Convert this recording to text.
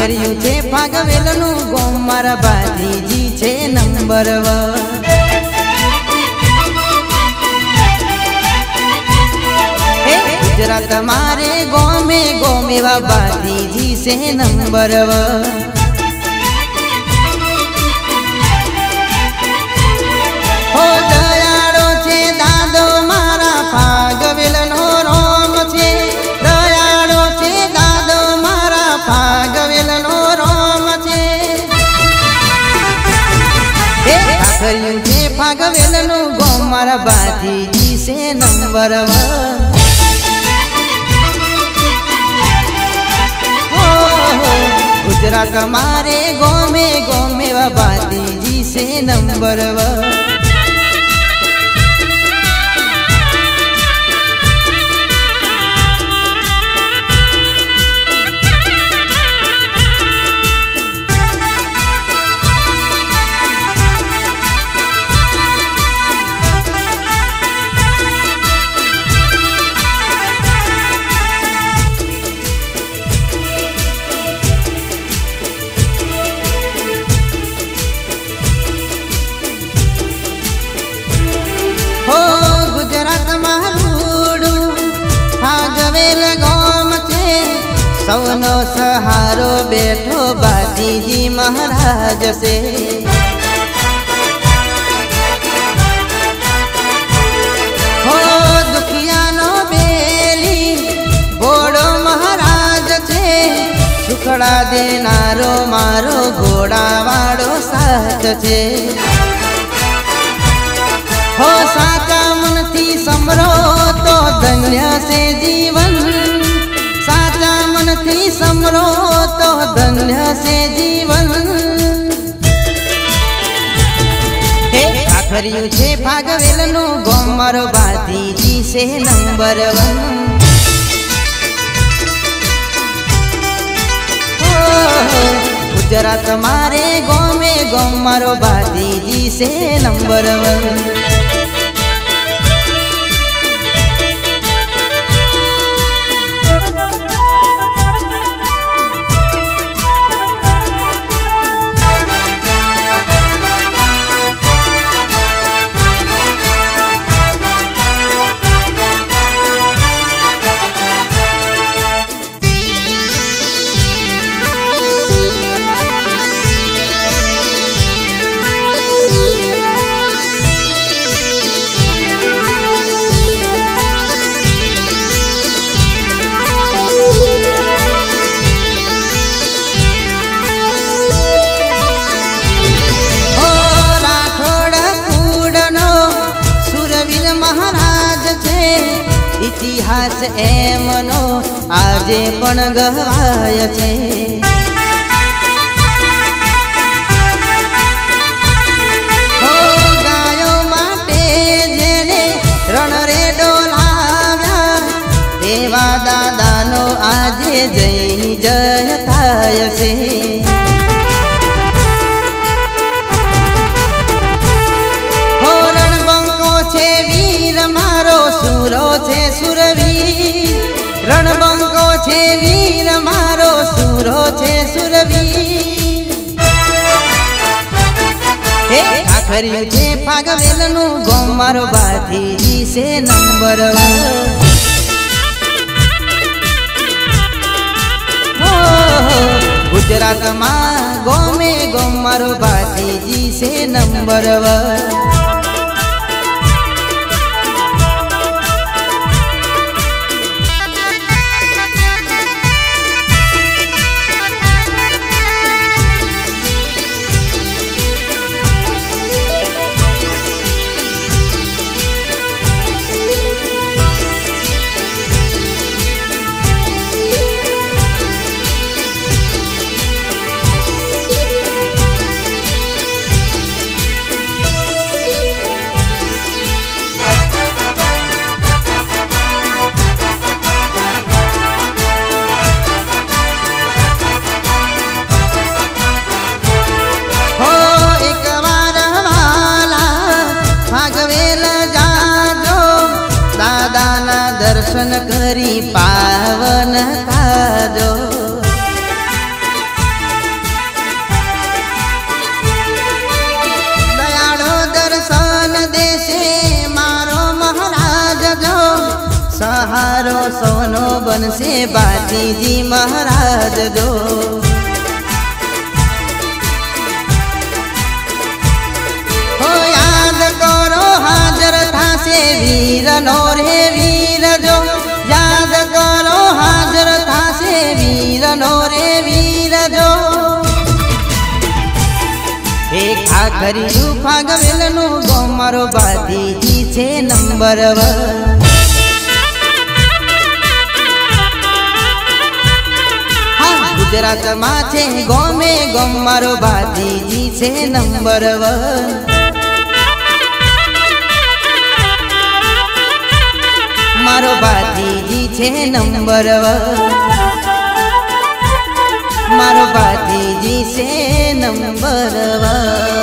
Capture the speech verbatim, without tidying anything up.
आखर्यु छे फागवेलनु गोम मारा बाजीजी छे नंबर वन। गुजरात मारे गोमे गोमे वा बाजीजी से नंबर वन। हो दयाळो छे दादो मारा फागवेलनो रोम छे, दयाळो छे दादो मारा फागवेलनो रोम छे। हे आखर्यु छे फागवेलनु गोम मारा बाजीजी से नंबर वन। गुजरात मारे गोमे गोमे वा बाजीजी से नंबर वन। सौनो सहारो बैठो बाजीजी महाराज से। हो दुखिया नो बेली घोड़ो महाराज छे, सुखड़ा देनारो मारो घोड़ा वाड़ो साथ छे। हो साचा मन थी समरो तो धन्य से जीवन, साचा मन थी समरो तो धन्य से जीवन। हे आखर्यु छे फागवेलनु गोम मारो बाजीजी से नंबर वन। गुजरात मारे गोमे गोम मारो बाजीजी से नंबर वन। इतिहास एमनो आजे पण गवाय छे। हो गायो माटे जेने रण रे डोलाव्या, एवा दादानो आजे जय जय थाय छे। हो रणबंको छे वीर मारो सूरो छे सुरवीर, रणबंको छे वीर मारो सूरो छे सुरवीर। हे आखर्यु छे फागवेलनु गोम मारो बाजीजी से नंबर वन। गुजरात मां गोमे गोम मारो बाजीजी से नंबर वन। दर्शन करी पावन थाजो। सोनो बनसे बातीजी महाराज जो। हो याद करो हाजर था से वीर नो रे वीर जो, याद करो हाजर था से वीर नो रे वीर जो। एक आखरी फाग वेलनु गो मारो बातीजी छे नंबर वन। गुजरात में छे गोमे गोम मारो बातीजी छे नंबर वन। मारो बातीजी छे नंबर वन, मारो बातीजी छे नंबर वन।